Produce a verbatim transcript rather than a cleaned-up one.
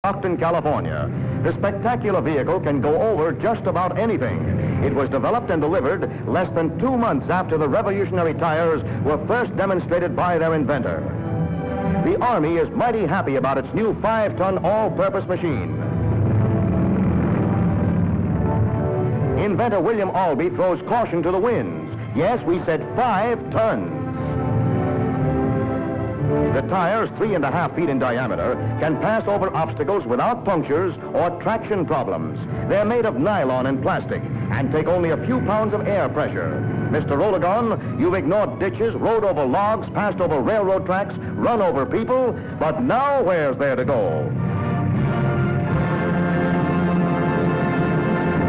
Stockton, California. The spectacular vehicle can go over just about anything. It was developed and delivered less than two months after the revolutionary tires were first demonstrated by their inventor. The Army is mighty happy about its new five-ton all-purpose machine. Inventor William Albee throws caution to the winds. Yes, we said five tons. The tires, three and a half feet in diameter, can pass over obstacles without punctures or traction problems. They're made of nylon and plastic and take only a few pounds of air pressure. Mister Rolagon, you've ignored ditches, rode over logs, passed over railroad tracks, run over people, but now where's there to go?